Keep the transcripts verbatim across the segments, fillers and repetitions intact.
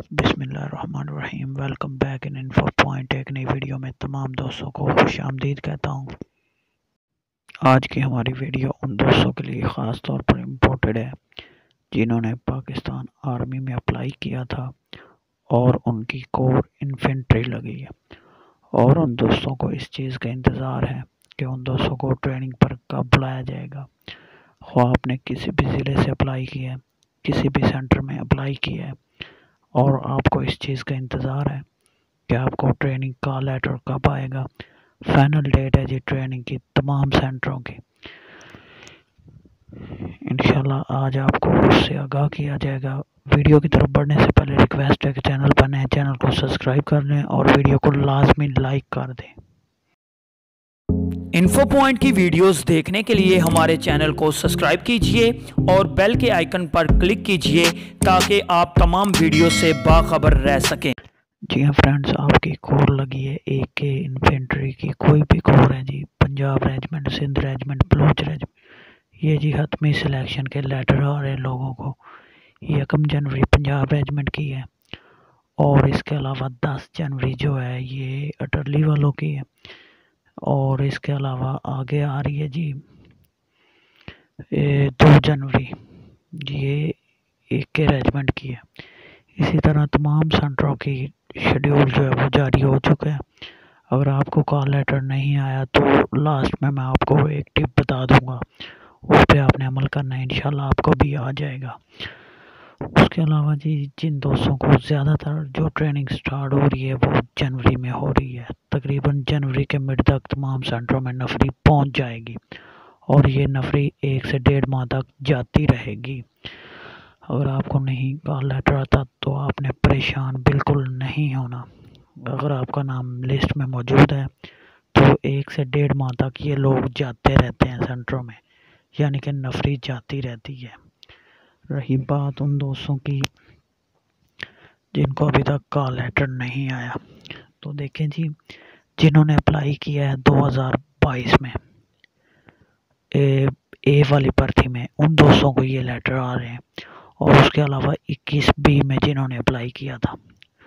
بسم اللہ الرحمن الرحیم۔ Welcome back in info point. ایک نئی ویڈیو میں تمام دوستوں کو خوش آمدید کہتا ہوں۔ آج کی ہماری ویڈیو ان دوستوں کے لیے خاص طور پر امپورٹڈ ہے جنہوں نے پاکستان آرمی میں اپلائی کیا تھا اور ان کی کور انفینٹری لگی ہے، اور ان دوستوں کو اس چیز کا انتظار ہے کہ ان دوستوں کو ٹریننگ پر کب بلایا جائے گا۔ خواہ آپ نے کسی بھی ضلع سے اپلائی کیا ہے، کسی بھی سینٹر میں اپلائی کیا ہے، اور آپ کو اس چیز کا انتظار ہے کہ آپ کو ٹریننگ کا لیٹر کب آئے گا۔ فائنل ڈیٹ ہے جی ٹریننگ کی تمام سینٹروں کی۔ انشاءاللہ آج آپ کو اس سے آگاہ کیا جائے گا۔ ویڈیو کی طرف بڑھنے سے پہلے ریکویسٹ ہے کہ چینل پر نئے چینل کو سبسکرائب کر لیں اور ویڈیو کو لازمی لائک کر دیں۔ انفو پوائنٹ کی ویڈیوز دیکھنے کے لیے ہمارے چینل کو سبسکرائب کیجئے اور بیل کے آئیکن پر کلک کیجئے تاکہ آپ تمام ویڈیو سے باخبر رہ سکیں۔ جی ہاں فرینڈز، آپ کی کور لگی ہے ایک کے انفینٹری کی، کوئی بھی کور ہے جی، Punjab regiment, Sindh regiment, Baloch regiment, یہ جی حتمی سلیکشن کے لیٹر آ رہے لوگوں کو۔ یکم جنوری پنجاب ریجمنٹ کی ہے، اور اس کے علاوہ دس جنوری جو ہے یہ اٹرلی والوں کی ہے، اور اس کے علاوہ آگے آ رہی ہے جی دو جنوری یہ ایک کے ریجمنٹ کی ہے۔ اسی طرح تمام سینٹروں کی شیڈیول جو ہے وہ جاری ہو چکا ہے۔ اگر آپ کو کال لیٹر نہیں آیا تو لاسٹ میں میں آپ کو ایک ٹپ بتا دوں گا، اس پہ آپ نے عمل کرنا ہے، انشاءاللہ آپ کو بھی آ جائے گا۔ اس کے علاوہ جی جن دوستوں کو زیادہ تر جو ٹریننگ سٹارٹ ہو رہی ہے وہ جنوری میں ہو رہی ہے، تقریباً جنوری کے مڈ تک تمام سینٹروں میں نفری پہنچ جائے گی، اور یہ نفری ایک سے ڈیڑھ ماہ تک جاتی رہے گی۔ اگر آپ کو نہیں کال لیٹر آتا تو آپ نے پریشان بالکل نہیں ہونا۔ اگر آپ کا نام لسٹ میں موجود ہے تو ایک سے ڈیڑھ ماہ تک یہ لوگ جاتے رہتے ہیں سینٹروں میں، یعنی کہ نفری جاتی رہتی ہے۔ رہی بات ان دوستوں کی جن کو ابھی تک کال لیٹر نہیں آیا، تو دیکھیں جی جنہوں نے اپلائی کیا ہے دو ہزار بائیس میں اے اے والی بھرتی میں، ان دوستوں کو یہ لیٹر آ رہے ہیں، اور اس کے علاوہ اکیس بی میں جنہوں نے اپلائی کیا تھا۔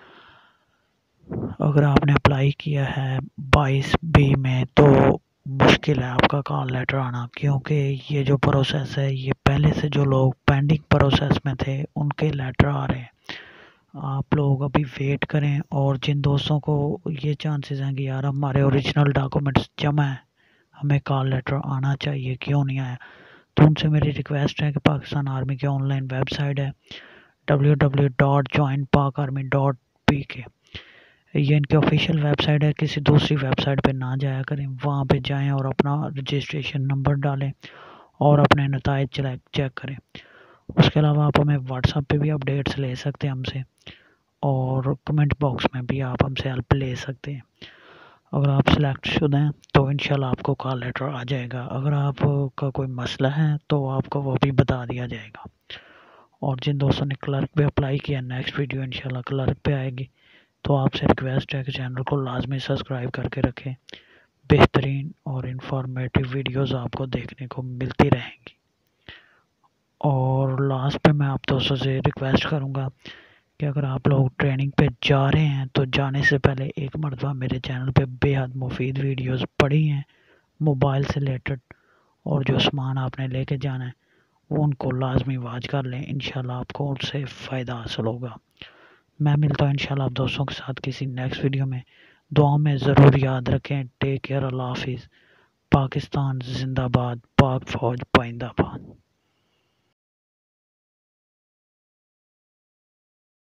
اگر آپ نے اپلائی کیا ہے بائیس بی میں تو مشکل ہے آپ کا کال لیٹر آنا، کیونکہ یہ جو پروسیس ہے یہ پہلے سے جو لوگ پینڈنگ پروسیس میں تھے ان کے لیٹر آ رہے ہیں۔ آپ لوگ ابھی ویٹ کریں، اور جن دوستوں کو یہ چانسز ہیں کہ یار ہمارے اوریجنل ڈاکومنٹس جمع ہیں، ہمیں کال لیٹر آنا چاہیے، کیوں نہیں آیا، تو ان سے میری ریکویسٹ ہے کہ پاکستان آرمی کے آن لائن ویب سائٹ ہے W W dot join Pak army dot P K, یہ ان کی آفیشیل ویب سائٹ ہے، کسی دوسری ویب سائٹ پہ نہ جایا کریں، وہاں پہ جائیں اور اپنا رجسٹریشن نمبر ڈالیں اور اپنے نتائج چیک کریں۔ اس کے علاوہ آپ ہمیں واٹس ایپ پہ بھی اپڈیٹس لے سکتے ہیں ہم سے، اور کمنٹ باکس میں بھی آپ ہم سے ہیلپ لے سکتے ہیں۔ اگر آپ سلیکٹ شدہ ہیں تو انشاءاللہ آپ کو کال لیٹر آ جائے گا، اگر آپ کا کوئی مسئلہ ہے تو آپ کو وہ بھی بتا دیا جائے گا۔ اور جن دوستوں نے کلرک پہ اپلائی کیا، نیکسٹ ویڈیو انشاءاللہ کلرک پہ آئے گی، تو آپ سے ریکویسٹ ہے کہ چینل کو لازمی سبسکرائب کر کے رکھیں، بہترین اور انفارمیٹیو ویڈیوز آپ کو دیکھنے کو ملتی رہیں گی۔ اور لاسٹ پہ میں آپ دوستوں سے ریکویسٹ کروں گا کہ اگر آپ لوگ ٹریننگ پہ جا رہے ہیں تو جانے سے پہلے ایک مرتبہ میرے چینل پہ بے حد مفید ویڈیوز پڑی ہیں موبائل سے ریلیٹڈ، اور جو سامان آپ نے لے کے جانا ہے وہ ان کو لازمی واچ کر لیں، انشاءاللہ آپ کو ان سے فائدہ حاصل ہوگا۔ میں ملتا ہوں انشاءاللہ آپ دوستوں کے ساتھ کسی نیکسٹ ویڈیو میں۔ دعاؤں میں ضرور یاد رکھیں۔ ٹیک کیئر، اللہ حافظ۔ پاکستان زندہ باد، پاک فوج پائندہ باد۔